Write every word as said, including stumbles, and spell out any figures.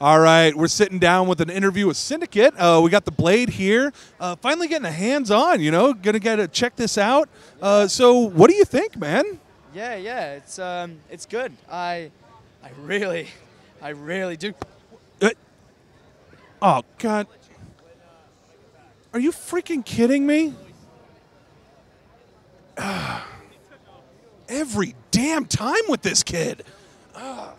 All right, we're sitting down with an interview with Syndicate. Uh, we got the blade here. Uh, finally getting the hands on, you know, gonna get to check this out. Uh, so what do you think, man? Yeah, yeah, it's um, it's good. I, I really, I really do. Uh, oh God, are you freaking kidding me? Uh, every damn time with this kid. Uh.